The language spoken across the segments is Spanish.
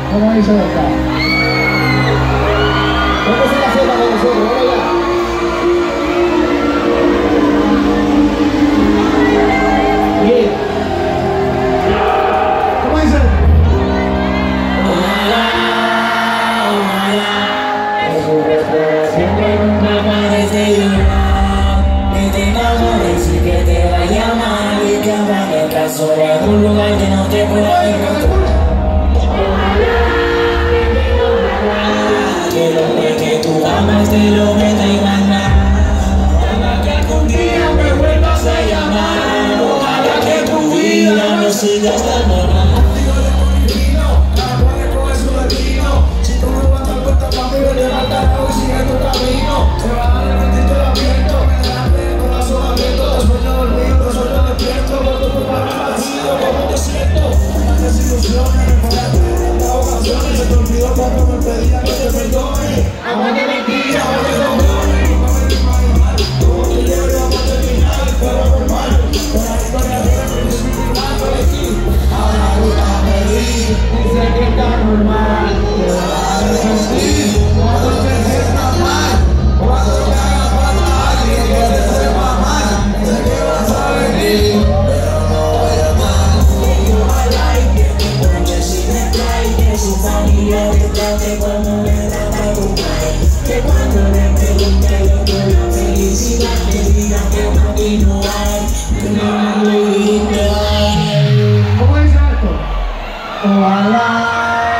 ¿Cómo dice acá? ¿Cómo se la fiesta con nosotros? Vamos allá. Bien. ¿Cómo dice? Ojalá en su respuesta siempre nunca pares de llorar, que te enamores y que te vaya mal y que amanezcas sola en un lugar que no te pueda encontrar. Que el hombre que tú amas te lo meta y manda. Ojalá que algún día me vuelvas a llamar. Ojalá que tu vida no siga tan normal. Que cuando le pregunte lo que la felicidad te diga que para ti no hay una realidad. ¿Cómo dice esto? Ojalá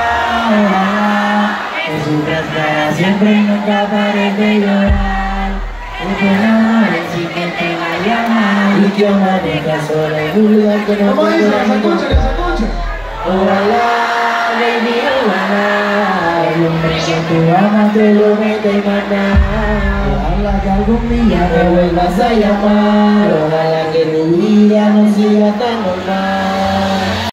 que sufras para siempre y nunca pares de llorar, que te enamores y que te vaya mal y que amanezcas sola en un lugar que no ¿Cómo te dice? pueda Que se escuche, que se escuche. Ojalá, baby, ojalá el hombre que tú amas te lo meta y manda. Ojalá que algún día me vuelvas a llamar.